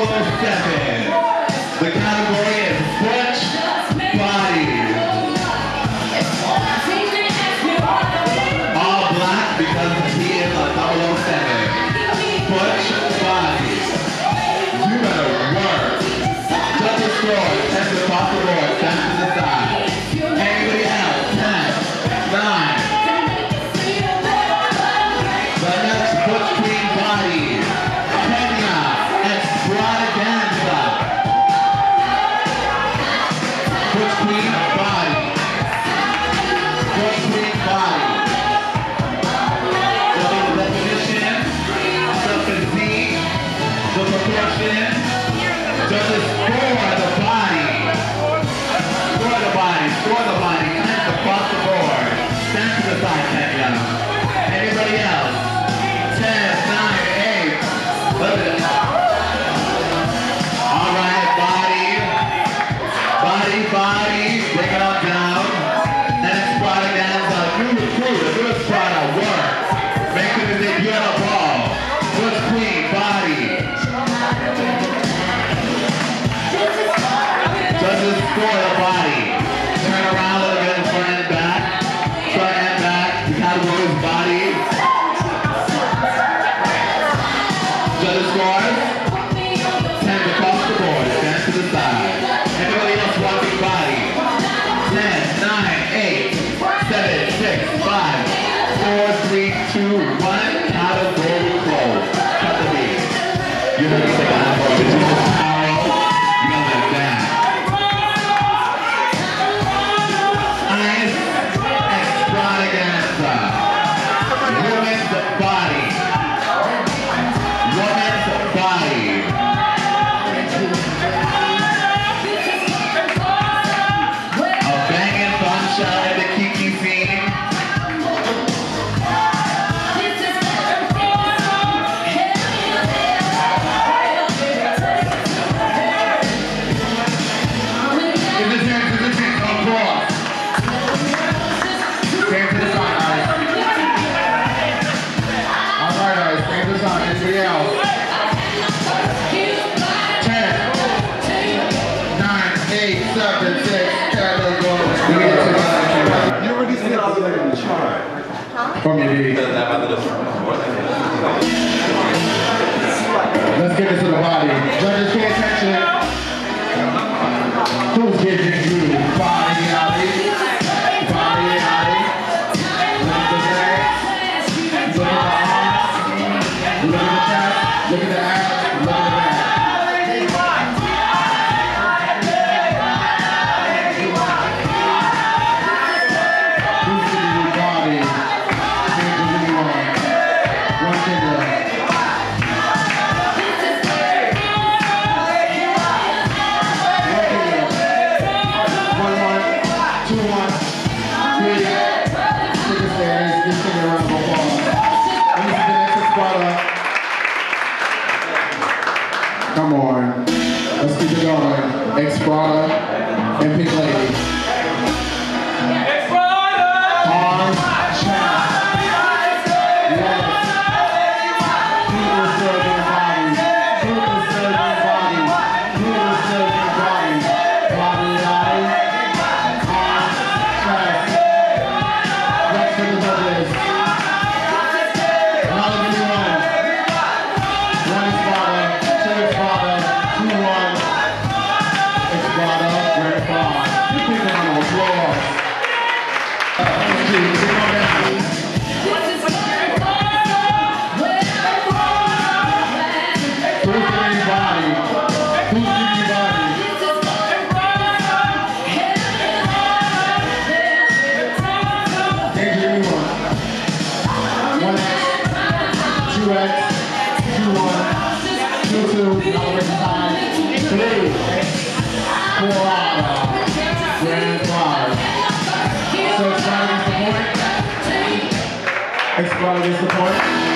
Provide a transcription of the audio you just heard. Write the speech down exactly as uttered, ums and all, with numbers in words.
seven. The category is Butch Body. All black because he is a double oh seven. Butch Body. You better work. Judges score, ten across the board, stand to the side. Anybody else? ten, nine. The next Butch Queen Body. Kenya Extravaganza. Butch Queen Body. Butch Queen Body. The definition, the physique, the proportion, judges score the body. Score the body, score the body, and across the board. Stand to the side, Kenya. Anybody else? ten, nine, eight. Look at it. All right, body. Body, body. Bring it on down. And Extravaganza. New recruit, a new Extrada. Work. Making the debut on the ball. Butch Queen, body. Judges score the body. Turn around a little bit, front and back. Front and back. The category is body. Judges scores. ten across the board. Stand to the side. Everybody else walking body. ten, nine, eight, seven, six, five, four, three, two, one. Category closed. Cut the beat. You heard me say category. Did you know power? You got like that. Ice Extravaganza. Women's body. Women's body. A banging bombshell in the Kiki scene. If this here, if this here, come across. Stand to the side, guys. All right, guys, stand to the side. Anybody else? ten, nine, eight, seven, six, category. You already said the chart. From your D. Let's get into the body. Judges, pay attention. Who's giving you body, Ali? Body, Ali. Look at the legs. Look at the arms. Look at the chest. Look at the ass. Look at the back. Who's giving you body? Change the new one. One finger. Come on, let's keep it going. Extrada and Pink Lady. Extrada! Arms, chest, legs. People serving bodies. People serving bodies. People serving bodies. Body, eyes, arms, chest. Rest for the judges. Now let's move on. One Extrada. Extrada, two one. Extrada, grand five. You pick them on the floor. Thank you. Bring on that, please. Who's giving you body? Who's giving you body? Change your new one. one X, two X, two one. Two, two, now we're inside. Three, four, grand five. So Extrada gets the point. Extrada gets the point.